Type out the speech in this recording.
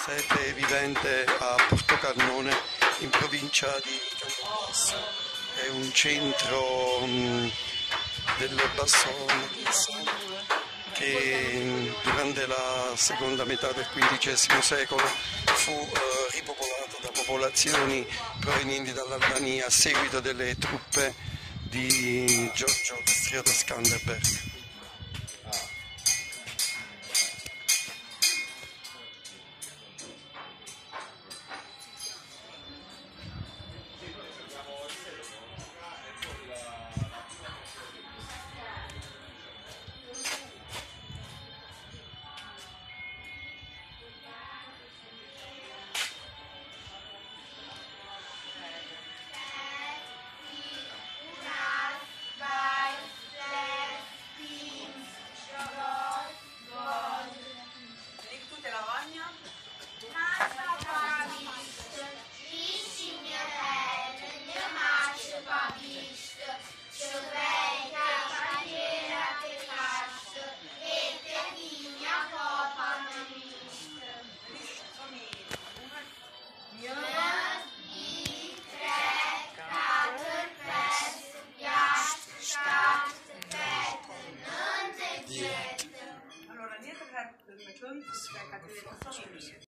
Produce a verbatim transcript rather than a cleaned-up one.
sede vivente a Portocannone, in provincia di Campobasso. È un centro mh, del Basso Matese che durante la seconda metà del quindicesimo secolo fu eh, ripopolato da popolazioni provenienti dall'Albania a seguito delle truppe di Giorgio l'austriaco Skanderberg. Allora, dietro c'è il